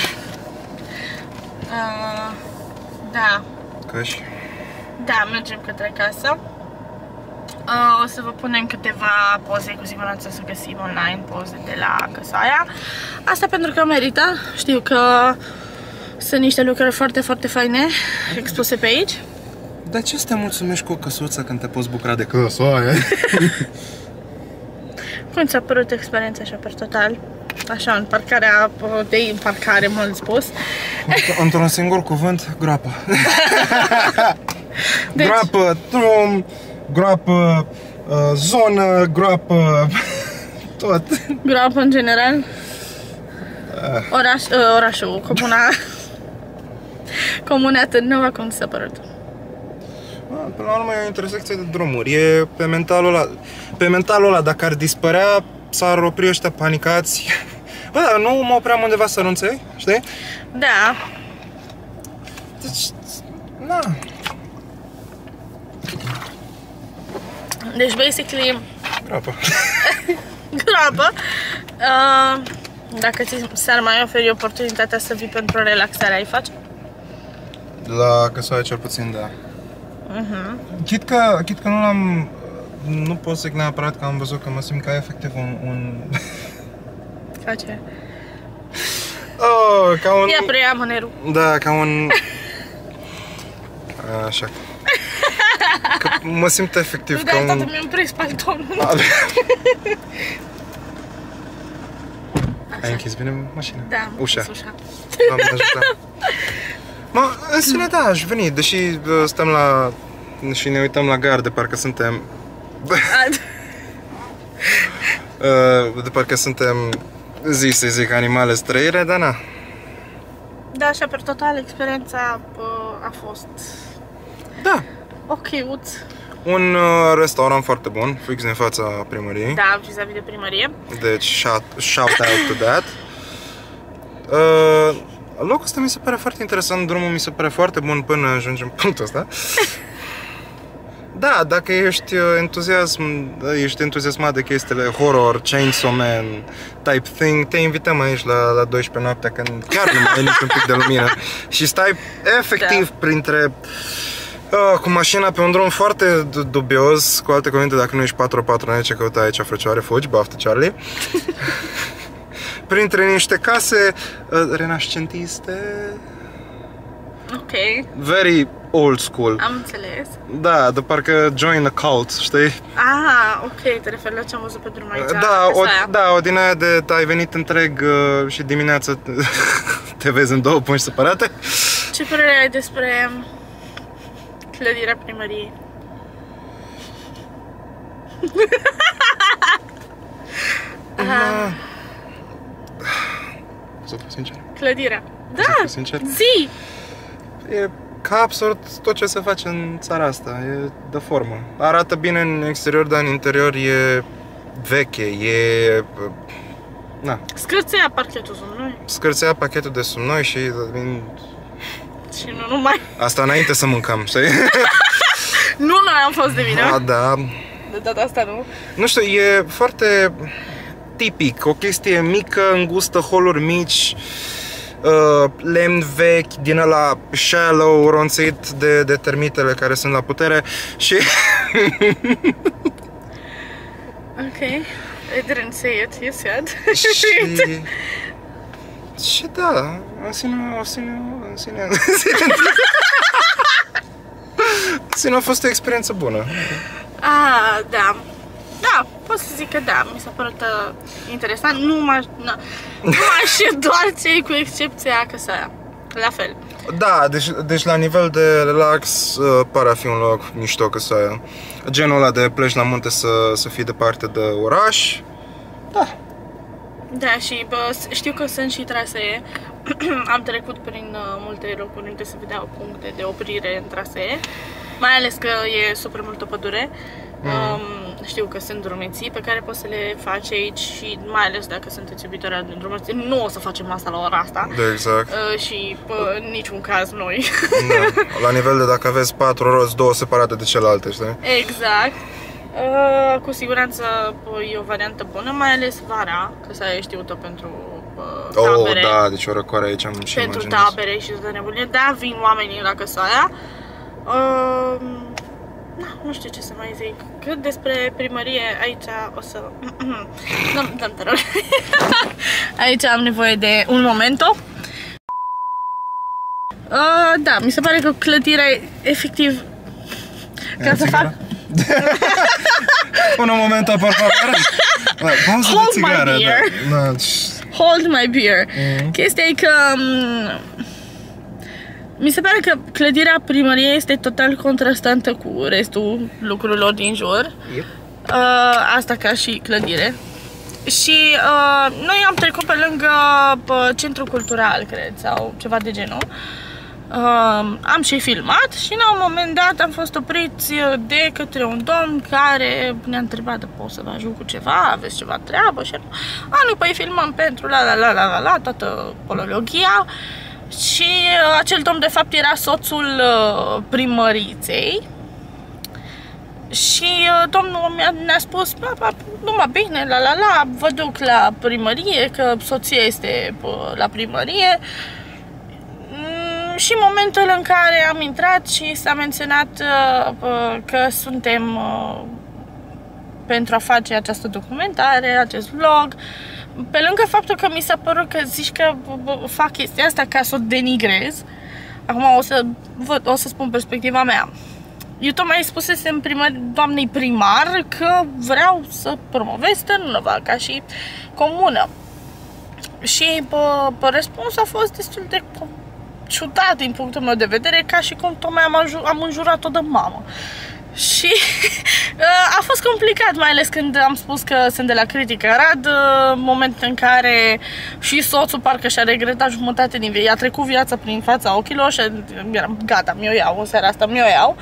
Da. Căși. Da, mergem către casă. O să vă punem câteva poze, cu siguranță o să găsim online poze de la Căsoaia. Asta pentru că merită. Știu că sunt niște lucruri foarte, foarte faine expuse pe aici. Dar ce să te mulțumești cu o căsuță când te poți bucura de Căsoaia? Cum ți-a părut experiența așa per total? Așa, în parcarea, în parcare, mult spus. Într-un singur cuvânt, groapă. Deci... Groapă, drum, groapă, zonă, groapă, tot. Groapă în general? Orașul, comuna Târnăva, cum ți s-a părut? Până la urmă e o intersecție de drumuri. E pe mentalul ăla, dacă ar dispărea, s-ar opri ăștia panicați. Bă, dar nu mă opream undeva să renunțe, știi? Da. Deci, na. Deci, basically... Groapă. Groapă. Dacă ți s-ar mai oferi oportunitatea să vii pentru relaxare, ai face? La Căsoaia cel puțin, da. Chit că nu l-am... Nu pot să zic neapărat că am văzut, că mă simt ca efectiv un... Ca ce? Ca un... Ia preia mânerul. Da, ca un... Așa. Că mă simt efectiv ca un... Da, tata mi-am prins paltonul. Ai închis bine mașina? Da, ușa. ușa. Doamne ajută. Mă, în sine da, aș veni, deși stăm la... și ne uităm la gard, de parcă suntem... de parcă suntem să zic, animale străine, dar na. Da, așa, per total, experiența a fost... Da. Ok-uț. Un restaurant foarte bun, fix din fața primăriei. Da, vis-a-vis de primărie. Deci, shout out to that. Locul ăsta mi se pare foarte interesant, drumul mi se pare foarte bun până ajungem în punctul ăsta. Da, dacă ești entuziasmat de chestiile horror, Chainsaw Man type thing, te invităm aici la 12 noaptea, când chiar nu mai e nici un pic de lumină și stai efectiv printre... cu mașina pe un drum foarte dubios, cu alte cuvinte, dacă nu ești 4x4, n-ai ce căuta aici, frăcioare, fugi, baftă Charlie. Printre niște case renascentiste. Ok. Very old school. Am înțeles. Da, de parcă join a cult, știi? Ok, te referi la ce am văzut pe drum aici. Da, o din aia de ai venit întreg și dimineața te vezi în două pungi separate. Ce părere ai despre clădirea primăriei? Să fiu sincer. Clădirea. Da, Să fiu sincer. zi! E ca absolut tot ce se face în țara asta, e de formă. Arată bine în exterior, dar în interior e veche, e... Na. Scârțea parchetul sub noi. Scârțea pachetul de sub noi și... Și nu numai. Asta înainte să mâncăm, știi? Nu, noi am fost de vină. Da. De data asta nu. Nu știu, e foarte tipic, o chestie mică, îngustă, holuri mici, lemn vechi, din ăla shallow, ronțit de termitele care sunt la putere și... Ok, I didn't say it, you said. Și da, în sine a fost o experiență bună. Da. Da, pot să zic că da, mi s-a părut interesant. Nu m-aș întoarce cu excepția Căsoaia. La fel. Da, deci la nivel de relax pare a fi un loc mișto Căsoaia. Genul ăla de pleci la munte să fii departe de oraș. Da. Da, și știu că sunt și trasee. Am trecut prin multe locuri unde se vedeau puncte de oprire în trasee. Mai ales că e super multă pădure. știu că sunt drumeții pe care poți să le faci aici și mai ales dacă sunteți iubitoare de drumeții, nu o să facem asta la ora asta. Da, exact. Și în niciun caz noi. Da. La nivel de dacă aveți 4 roți, 2 separate de celelalte, știi? Exact. Cu siguranță e o variantă bună, mai ales vara, că s-a știută pentru tabere. Da, deci o răcoare aici am și pentru imaginez. tabere și toată nebunie. Da, vin oamenii la Căsoaia. Nu știu ce să mai zic. Cât despre primărie, aici o să... Dăm te rog. Aici am nevoie de un momento. Da, mi se pare că clădirea e efectiv... Ca să fac... Un momento, por favor. Pauză de țigară. Da. Hold my beer. Chestia e că... mi se pare că clădirea primăriei este total contrastantă cu restul lucrurilor din jur. Yep. Asta ca și clădire. Și noi am trecut pe lângă centrul cultural, cred, sau ceva de genul. Am și filmat și la un moment dat am fost opriți de către un domn care ne-a întrebat: pot să vă ajut cu ceva, aveți ceva treabă? Și nu, păi filmăm pentru la toată polologia. Și acel domn de fapt era soțul primăriței. Și domnul ne-a spus: numai bine, vă duc la primărie, că soția este la primărie. Și în momentul în care am intrat și s-a menționat că suntem pentru a face această documentare, acest vlog, pe lângă faptul că mi s-a părut că zici că fac chestia asta ca să o denigrez, acum o să spun perspectiva mea. Eu tocmai spusesem doamnei primar că vreau să promovez Târnăva ca și comună. Și răspunsul a fost destul de ciudat din punctul meu de vedere, ca și cum tocmai am înjurat-o de mamă. Și a fost complicat, mai ales când am spus că sunt de la Critică Arad, moment în care și soțul parcă și-a regretat jumătate din viață. I-a trecut viața prin fața ochilor și eram gata, mi-o iau, în seara asta mi-o iau.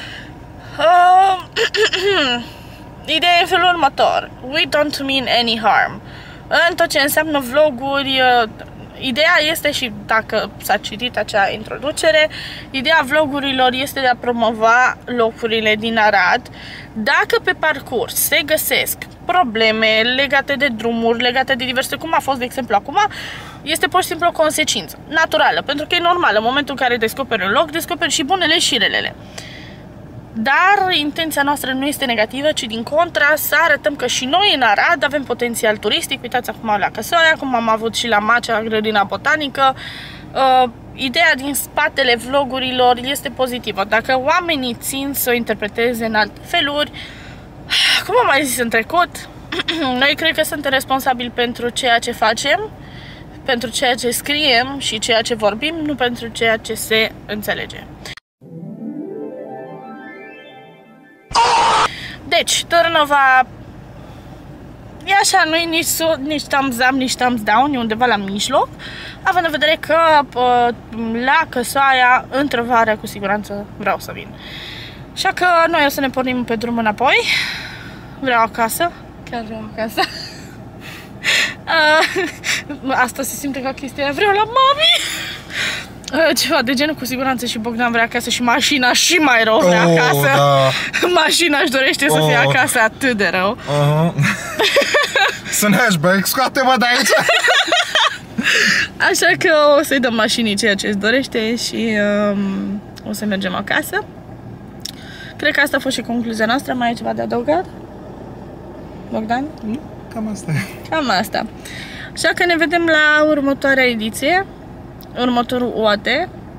Ideea e în felul următor: we don't mean any harm. În tot ce înseamnă vloguri, ideea este, și dacă s-a citit acea introducere, ideea vlogurilor este de a promova locurile din Arad. Dacă pe parcurs se găsesc probleme legate de drumuri, legate de diverse, cum a fost de exemplu acum, este pur și simplu o consecință naturală, pentru că e normal, în momentul în care descoperi un loc, descoperi și bunele și relele. Dar intenția noastră nu este negativă, ci din contra să arătăm că și noi în Arad avem potențial turistic. Uitați acum la Căsoaia, cum am avut și la Macea, grădina botanică. Ideea din spatele vlogurilor este pozitivă. Dacă oamenii țin să o interpreteze în alte feluri, cum am mai zis în trecut, noi cred că suntem responsabili pentru ceea ce facem, pentru ceea ce scriem și ceea ce vorbim, nu pentru ceea ce se înțelege. Deci, Târnăva e așa, nu e nici thumbs up, nici thumbs down, e undeva la mijloc, având în vedere că la Căsoaia, într-o vară, cu siguranță vreau să vin. Așa că noi o să ne pornim pe drum înapoi. Vreau acasă, chiar vreau acasă. Asta se simte ca chestia, vreau la mami. Ceva de genul, cu siguranță și Bogdan vrea acasă și mașina și mai rău vrea acasă. Da. Mașina își dorește să fie acasă atât de rău. Sunt hashback, scoate-mă de aici! Așa că o să-i dăm mașinii ceea ce își dorește și o să mergem acasă. Cred că asta a fost și concluzia noastră. Mai e ceva de adăugat? Bogdan? Cam asta e. Cam asta. Așa că ne vedem la următoarea ediție, următorul OAT.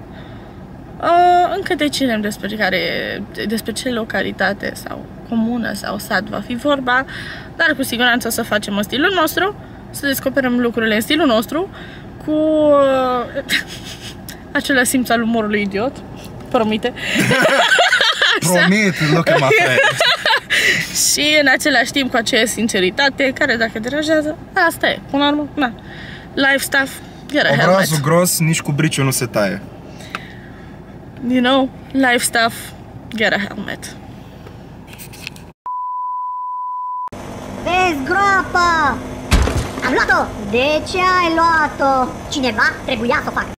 Încă decidem despre ce localitate sau comună sau sat va fi vorba, dar cu siguranță o să facem în stilul nostru, să descoperim lucrurile în stilul nostru, cu acela simț al umorului idiot. Promite. Promit, look at my face. Și în același timp cu aceeași sinceritate, care dacă deranjează, asta e, până la urmă, na. Life stuff, get a helmet. Obrazul gros, nici cu briciul nu se taie. You know, life stuff, get a helmet. Vezi groapa! Am luat-o! De ce ai luat-o? Cineva trebuia să o facă.